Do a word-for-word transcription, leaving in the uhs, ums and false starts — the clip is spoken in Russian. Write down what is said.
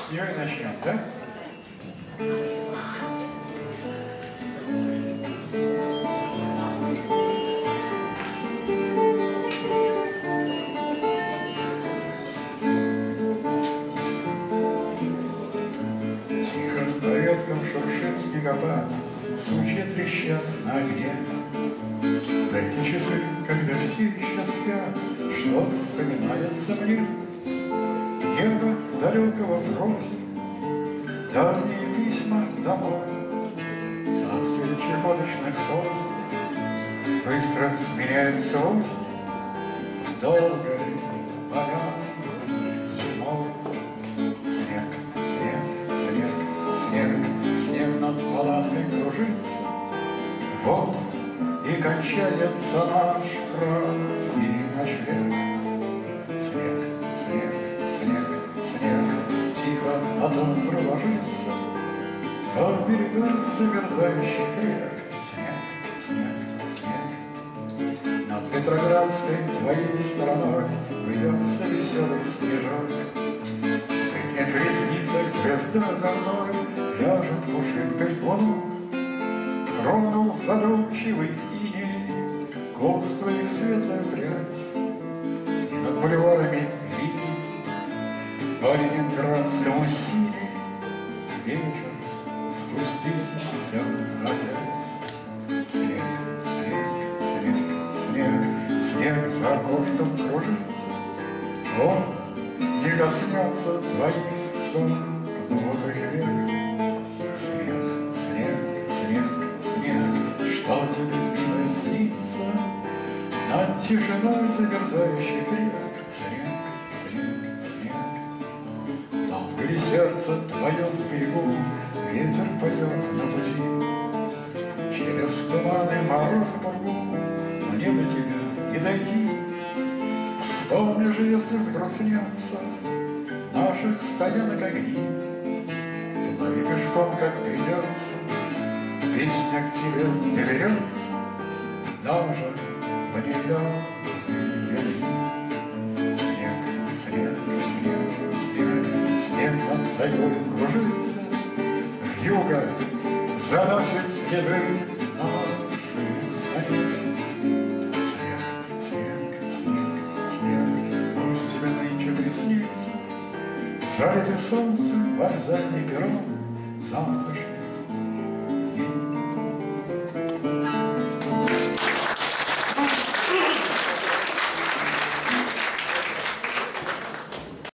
С нее и начнем, да? Тихо по веткам шуршит снегопад, сучья трещат на огне. В эти часы, когда все еще спят, что вспоминается мне? Небо далекого просит, давние письма домой, царствие чехоточных сосен, быстро сменяется осень, долго поля зимой. Снег, снег, снег, снег, снег над палаткой кружится, вот и кончается наш край и ночлег. Снег, снег, снег, снег тихо на дом проложится, по берегам замерзающих рек. Снег, снег, снег над Петроградской твоей стороной вьется веселый снежок. Вспыхнет в ресницах звезда за мной, ляжет пушинкой планок. Тронул задумчивый иней кост твоих светлую прядь, и над бульварами линий по ленинградскому сине вечер спустился опять. Снег, снег, снег, снег, снег за окошком кружится, он не коснется твоих сомкнутых век. Снег, снег, снег, снег, что тебе, милая, снится над тишиной замерзающих рек. Снег, снег, снег, долго ли сердце твое с берегу ветер поет на пути? Через туманы мороз погу мне до тебя не дойти. Вспомни же, если взгрустнется наших стоянок огни, плыви пешком, как придется, песня к тебе не берется, даже в нелегкие дни. Снег, снег, снег, снег, снег над тайгой кружится, вьюга заносит следы наших саней. Снег, снег, снег, снег, пусть тебе нынче приснится залитый солнцем вокзальный перрон завтрашний.